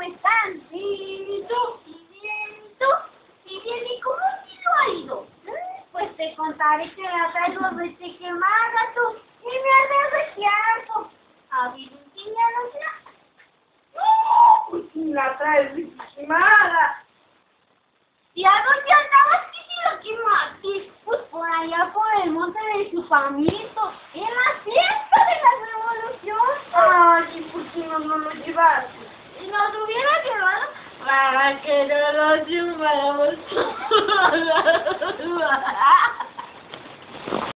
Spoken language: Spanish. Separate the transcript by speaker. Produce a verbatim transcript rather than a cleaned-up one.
Speaker 1: están? ¿Y tú? ¿Y bien? ¿Y tú? ¿Y bien? ¿Y cómo te lo ha ido? Pues te contaré que la traigo desde quemada tú y me has de reciarto. ¿Ha habido un quiniano ya?
Speaker 2: ¡No! Pues si la traes quemada.
Speaker 1: ¿Y a dónde andabas que si lo quemaste? Pues por allá por el monte de Chupamito, en la fiesta de la revolución.
Speaker 2: Ay, ¿y por qué no nos lo llevaste?
Speaker 1: Si nos hubiera llevado
Speaker 2: Para que no nos lleváramos.